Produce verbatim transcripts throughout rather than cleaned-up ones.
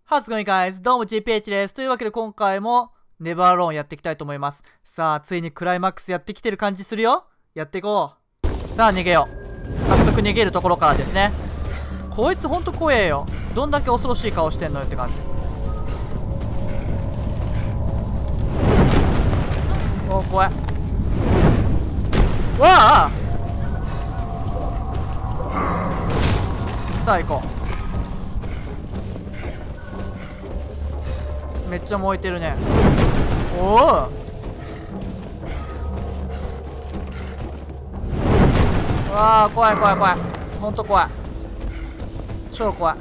How's it going, guys? どうも ジーピーエイチ です。というわけで今回もネバーローンやっていきたいと思います。さあ、ついにクライマックスやってきてる感じするよ。やっていこう。さあ、逃げよう。早速逃げるところからですね。こいつほんと怖えよ。どんだけ恐ろしい顔してんのよって感じ。お、怖い。わあ、さあ行こう。めっちゃ燃えてるね。おお、わあ、怖い怖い怖い。ほんと怖い。超怖い。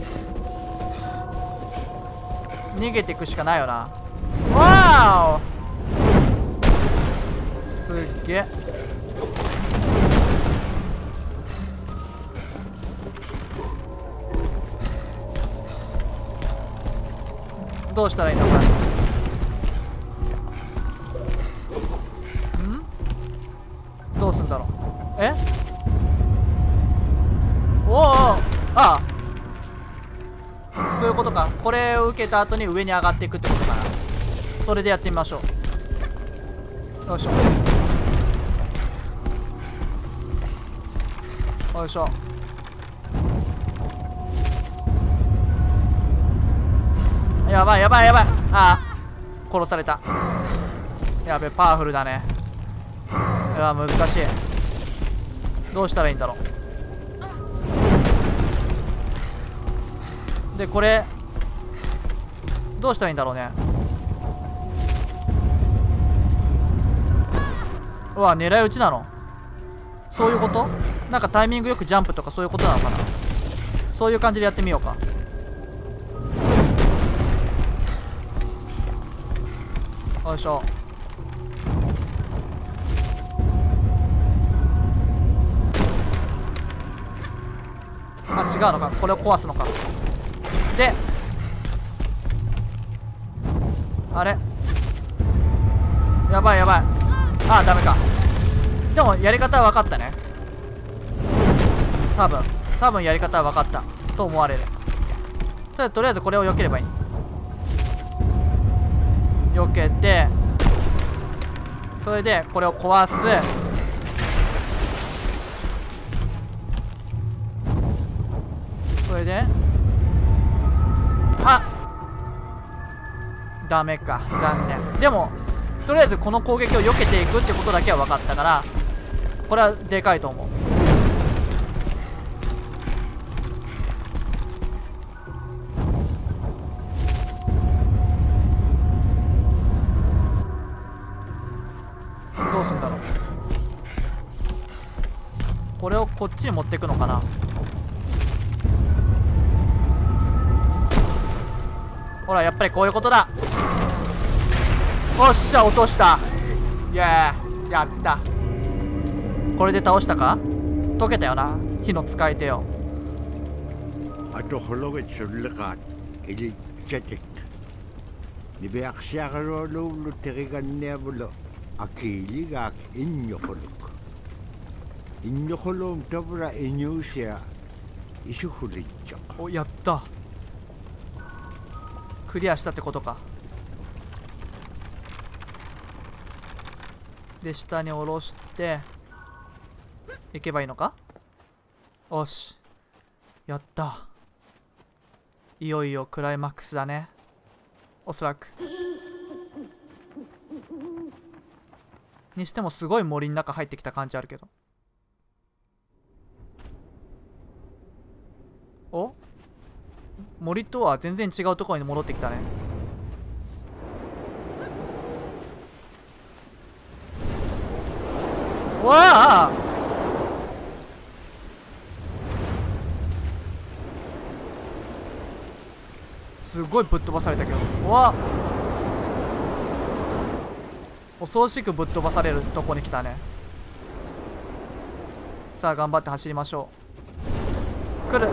逃げていくしかないよな。わお、すっげえ。どうしたらいいんだこれ。んどうすんだろう。えおお、ああ、そういうことか。これを受けた後に上に上がっていくってことかな。それでやってみましょう。よいしょよいしょ。やばいやばいやばい。ああ、殺された。やべ、パワフルだね。いや、難しい。どうしたらいいんだろう。で、これどうしたらいいんだろうね。うわ、狙い撃ちなの。そういうこと？なんかタイミングよくジャンプとかそういうことなのかな。そういう感じでやってみようか。よいしょ。あ、違うのか。これを壊すのか。で、あれ、やばいやばい。あ、ダメか。でもやり方は分かったね。多分多分やり方は分かったと思われる。ただとりあえずこれを避ければいい。避けて、それでこれを壊す。それで、あ、ダメか、残念。でもとりあえずこの攻撃を避けていくってことだけは分かったから、これはでかいと思う。どうすんだろう。これをこっちに持っていくのかな。ほら、やっぱりこういうことだ。おっしゃ、落とした。イエーイ、やった。これで倒したか。溶けたよな、火の使い手よ。 あとほろげつるかエリチェティックリベアクシャガロロルテリガネブロアキリガキインヨホロクインヨホロンタブライニューシアイシュフリッチョ。 お、やった。クリアしたってことか。で、下に下ろしていけばいいのか。よし、やった。いよいよクライマックスだね、おそらく。にしてもすごい森の中入ってきた感じあるけど。お、森とは全然違うところに戻ってきたね。わあ、すごいぶっ飛ばされたけど。わあ、恐ろしくぶっ飛ばされるとこに来たね。さあ、頑張って走りましょう。来る。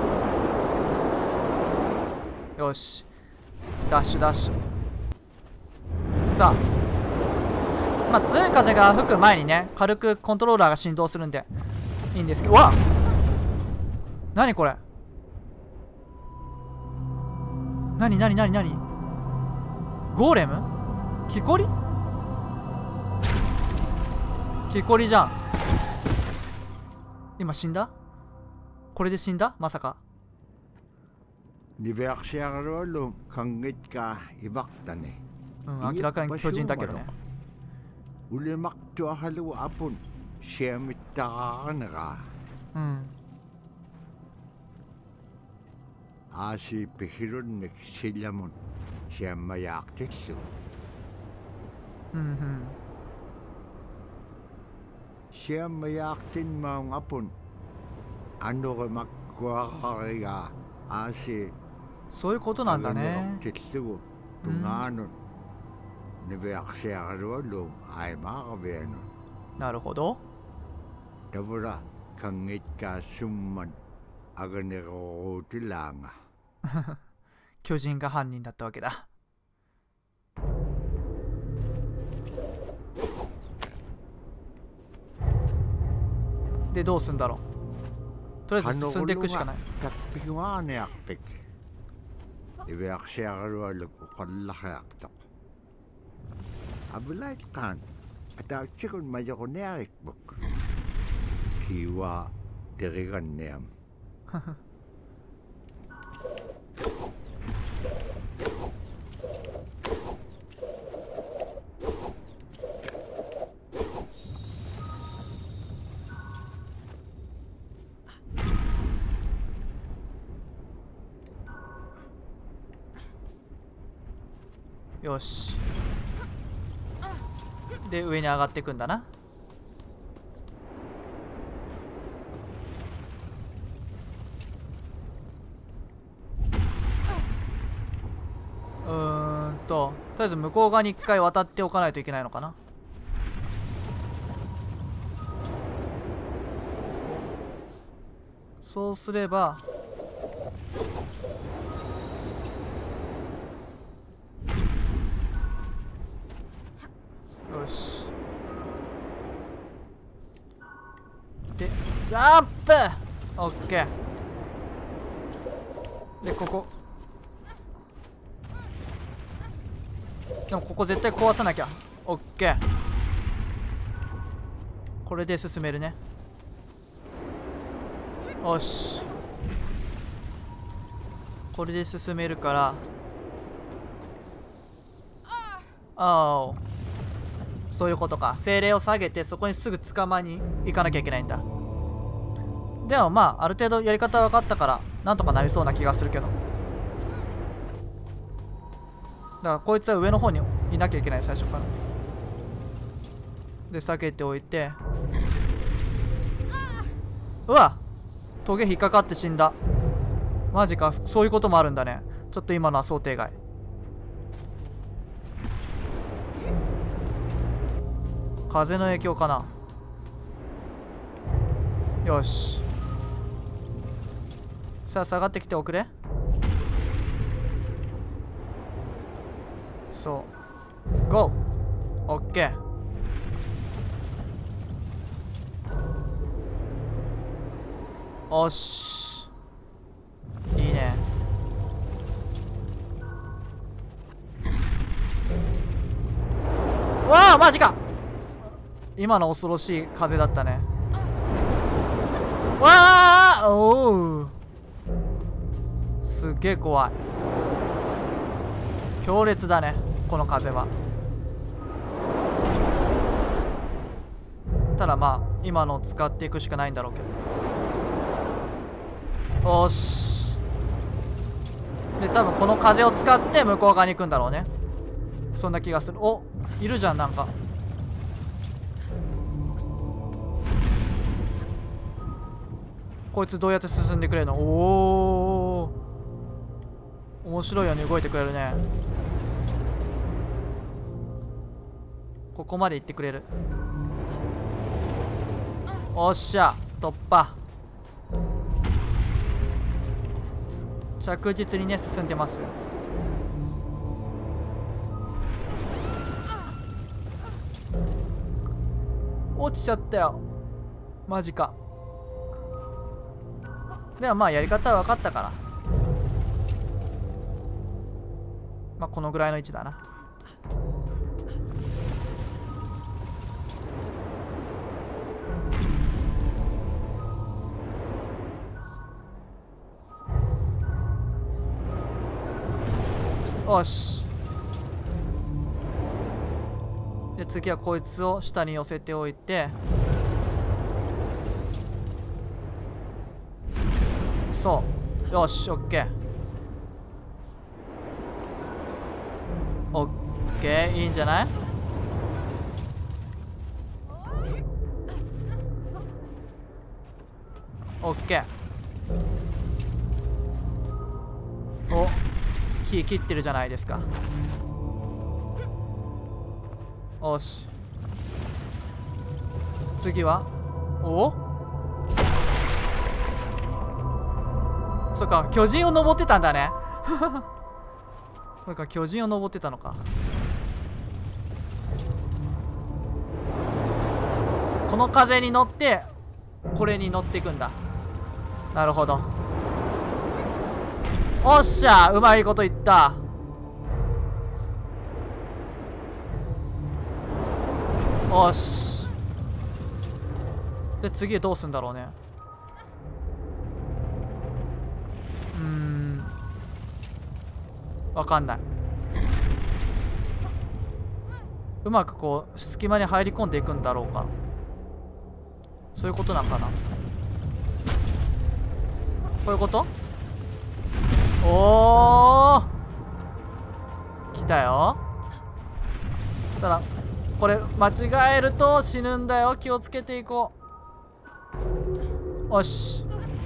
よし、ダッシュダッシュ。さあ、まあ強い風が吹く前にね、軽くコントローラーが振動するんでいいんですけど。わっ、何これ。 なになになになにゴーレム木こり木こりじゃん。今死んだ？これで死んだまさか。 Niveaksiagarolum kangitka ibaktane. うん、明らかに巨人だけどね。 Ulemaktuahalu apun siamittaqaqanaqa. うん。 Aasi pihirunnik sillamun siammayaaqtillu. うんうん。 siammayaaqtinmaung apun anuremakkuaqariga aasi そういうことなんだね。 tillugu tungaanun niveaksiagaluallum aimaaqavianu. なるほど。 Tavura kangitkaasumman aganiruutilaanga. 巨人が犯人だったわけだ。でどうすんだろう。とりあえず進んでいくしかない。 Tappihuaaniarpik. Niveaksiagalualluk uqallaqiaqtaq. Abulaitqaan atautsikun majoquniarikbuk. Kiwa teriganniam. よし。で上に上がっていくんだな。うーんととりあえず向こう側に一回渡っておかないといけないのかな。そうすればよし。でジャンプオッケー。でここでもここ絶対壊さなきゃ。オッケー。これで進めるね。よし。これで進めるからああそういうことか。精霊を下げてそこにすぐ捕まに行かなきゃいけないんだ。でもまあある程度やり方分かったからなんとかなりそうな気がするけど。だからこいつは上の方にいなきゃいけない最初から。で下げておいて、うわトゲ引っかかって死んだ。マジか。そういうこともあるんだね。ちょっと今のは想定外。風の影響かな。よし。さあ下がってきておくれ。そう ゴー オッケー。おしいいね。わあマジか。今の恐ろしい風だったね。わあおおすっげえ怖い。強烈だねこの風は。ただまあ今のを使っていくしかないんだろうけど。よし。で多分この風を使って向こう側に行くんだろうね。そんな気がする。おいるじゃんなんか。こいつどうやって進んでくれるの。おお面白いように動いてくれるね。ここまで行ってくれる。おっしゃ突破。着実にね進んでます。落ちちゃったよマジか。でもまあやり方は分かったからまあこのぐらいの位置だな。よし。で次はこいつを下に寄せておいて、そうよし、オッケーオッケー、いいんじゃない。オッケー。お、木切ってるじゃないですか。よし、次はおそっか、巨人を登ってたんだねそっか、巨人を登ってたのか。この風に乗ってこれに乗っていくんだ。なるほど。おっしゃ、うまいこと言った。よし。で次どうすんだろうね。うーん、わかんない。うまくこう隙間に入り込んでいくんだろうか。そういうことなんかな。こういうこと。おー、来たよ。ただこれ間違えると死ぬんだよ。気をつけていこう。よし。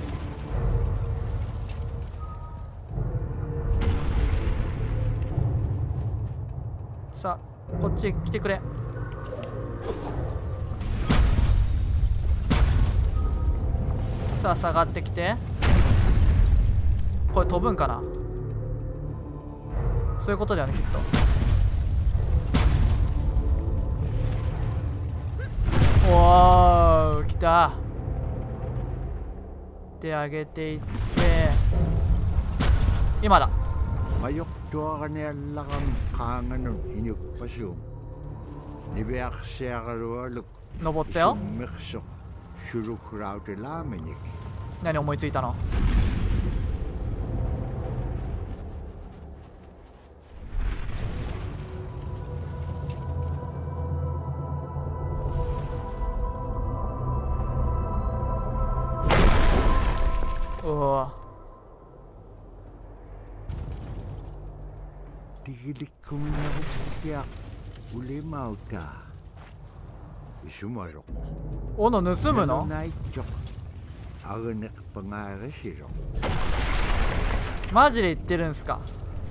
さあこっちへ来てくれ。さあ下がってきて。これ飛ぶんかな。そういうことだよね、きっと。おー、来た。で上げていって今だ。 Mayok tuakani allakam kaanganun inyukpasum. Nibeaksiakalualuk 登ったよ。 isummerso sulukrautelaamenik. 何思いついたの。うわ、 Tigilikkuminarupiak ulimauta. Isumarok. 斧盗むの。 Naitjok. Arunek pangaresirok. マジで言ってるんすか。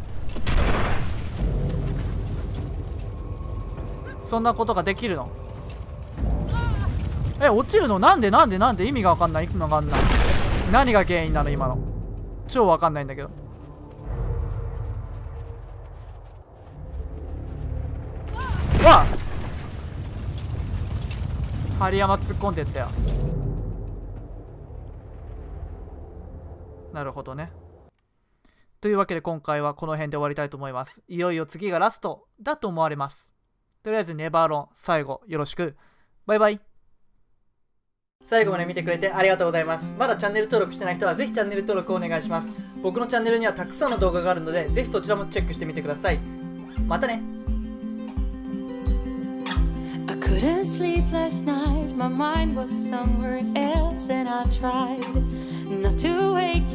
そんなことができるの。え、落ちるの。なんでなんでなんで。意味が分かんない。意味が分かんない。何が原因なの今の。超分かんないんだけど。わっ、針山突っ込んでったよ。なるほどね。というわけで今回はこの辺で終わりたいと思います。いよいよ次がラストだと思われます。とりあえずネバーロン最後よろしく。バイバイ。最後まで見てくれてありがとうございます。まだチャンネル登録してない人はぜひチャンネル登録をお願いします。僕のチャンネルにはたくさんの動画があるのでぜひそちらもチェックしてみてください。またね。 Couldn't sleep last night, my mind was somewhere else, and I tried not to wake